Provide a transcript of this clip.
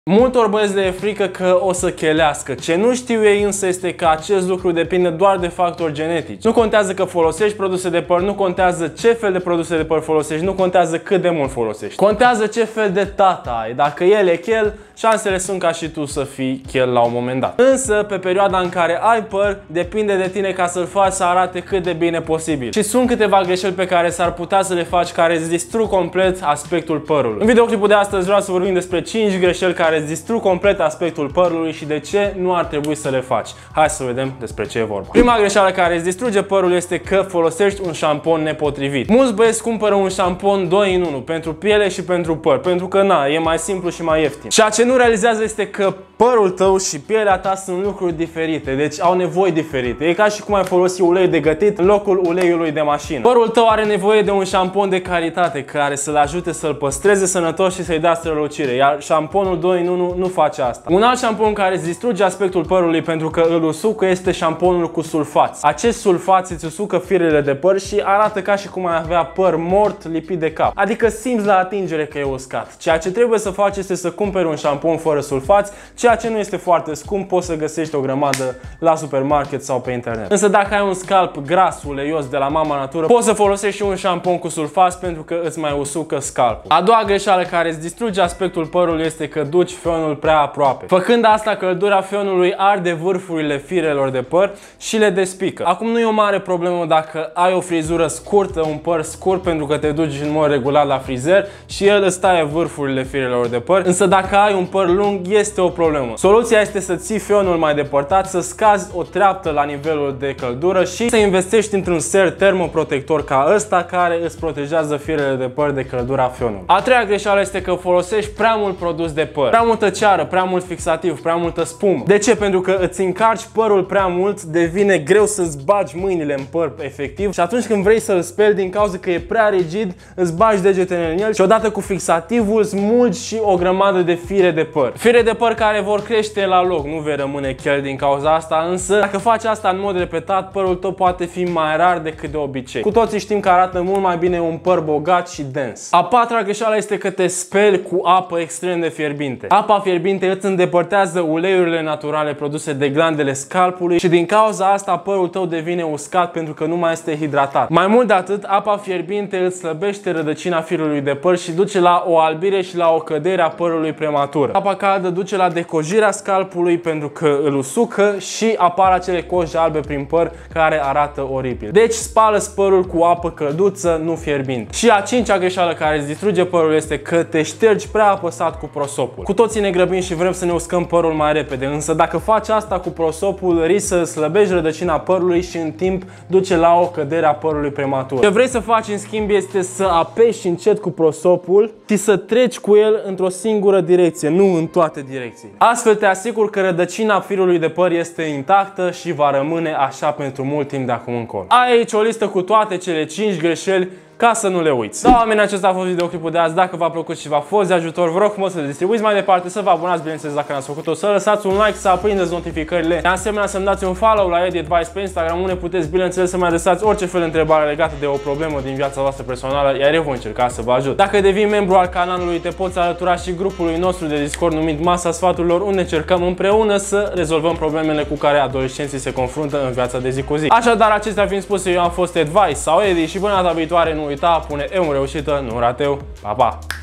Multor băieți le e frică că o să chelească. Ce nu știu ei însă este că acest lucru depinde doar de factori genetici. Nu contează că folosești produse de păr, nu contează ce fel de produse de păr folosești, nu contează cât de mult folosești. Contează ce fel de tata ai. Dacă el e chel, șansele sunt ca și tu să fii chel la un moment dat. Însă, pe perioada în care ai păr, depinde de tine ca să-l faci să arate cât de bine posibil. Și sunt câteva greșeli pe care s-ar putea să le faci care îți distrug complet aspectul părului. În videoclipul de astăzi vreau să vorbim despre 5 greșeli care îți distrug complet aspectul părului și de ce nu ar trebui să le faci. Hai să vedem despre ce e vorba. Prima greșeală care îți distruge părul este că folosești un șampon nepotrivit. Mulți băieți cumpără un șampon 2 în 1 pentru piele și pentru păr, pentru că na, e mai simplu și mai ieftin. Ceea ce nu realizează este că părul tău și pielea ta sunt lucruri diferite, deci au nevoi diferite. E ca și cum ai folosi ulei de gătit în locul uleiului de mașină. Părul tău are nevoie de un șampon de calitate care să-l ajute să-l păstreze sănătos și să-i dea strălucire, iar șamponul 2 în 1 nu face asta. Un alt șampon care îți distruge aspectul părului pentru că îl usucă este șamponul cu sulfați. Acest sulfați îți usucă firele de păr și arată ca și cum ai avea păr mort lipit de cap. Adică simți la atingere că e uscat. Ceea ce trebuie să faci este să cumperi un șampon fără sulfați, ceea ce nu este foarte scump, poți să găsești o grămadă la supermarket sau pe internet. Însă dacă ai un scalp gras, uleios de la Mama Natură, poți să folosești și un șampon cu sulfați pentru că îți mai usucă scalpul. A doua greșeală care îți distruge aspectul părului este că duci fionul prea aproape. Făcând asta, căldura fionului arde vârfurile firelor de păr și le despică. Acum nu e o mare problemă dacă ai o frizură scurtă, un păr scurt pentru că te duci în mod regulat la frizer și el îți taie vârfurile firelor de păr, însă dacă ai un păr lung este o problemă. Soluția este să ții fionul mai depărtat, să scazi o treaptă la nivelul de căldură și să investești într-un ser termoprotector ca ăsta care îți protejează firele de păr de căldura fionului. A treia greșeală este că folosești prea mult produs de păr. Prea multă ceară, prea mult fixativ, prea multă spumă. De ce? Pentru că îți încarci părul prea mult, devine greu să-ți bagi mâinile în păr efectiv și atunci când vrei să-l speli din cauza că e prea rigid, îți bagi degetele în el și odată cu fixativul smulgi și o grămadă de fire de păr. Fire de păr care vor crește la loc, nu vei rămâne chel din cauza asta, însă dacă faci asta în mod repetat, părul tău poate fi mai rar decât de obicei. Cu toții știm că arată mult mai bine un păr bogat și dens. A patra greșeală este că te speli cu apă extrem de fierbinte. Apa fierbinte îți îndepărtează uleiurile naturale produse de glandele scalpului și din cauza asta părul tău devine uscat pentru că nu mai este hidratat. Mai mult de atât, apa fierbinte îți slăbește rădăcina firului de păr și duce la o albire și la o cădere a părului prematură. Apa caldă duce la decojirea scalpului pentru că îl usucă și apar acele coji albe prin păr care arată oribil. Deci spală-ți părul cu apă călduță, nu fierbinte. Și a cincea greșeală care îți distruge părul este că te ștergi prea apăsat cu prosopul. Cu toții ne grăbim și vrem să ne uscăm părul mai repede, însă dacă faci asta cu prosopul, risci să slăbești rădăcina părului și în timp duce la o cădere a părului prematur. Ce vrei să faci în schimb este să apeși încet cu prosopul și să treci cu el într-o singură direcție, nu în toate direcțiile. Astfel te asigur că rădăcina firului de păr este intactă și va rămâne așa pentru mult timp de acum încolo. Ai aici o listă cu toate cele 5 greșeli ca să nu le uiți. Da, oameni, acesta a fost videoclipul de azi. Dacă v-a plăcut și v-a fost de ajutor, vă rog frumos să-l distribuiți mai departe, să vă abonați, bineînțeles, dacă n-ați făcut-o, să lăsați un like, să aprindeți notificările. De asemenea, să-mi dați un follow la Edi Advice pe Instagram, unde puteți, bineînțeles, să-mi adresați orice fel de întrebare legată de o problemă din viața voastră personală, iar eu voi încerca să vă ajut. Dacă devii membru al canalului, te poți alătura și grupului nostru de Discord numit Masa Sfaturilor, unde încercăm împreună să rezolvăm problemele cu care adolescenții se confruntă în viața de zi cu zi. Așadar, acestea fiind spuse, eu am fost Advice sau Edi și până data viitoare, nu uita, pune reușită, nu rateu. Pa, pa!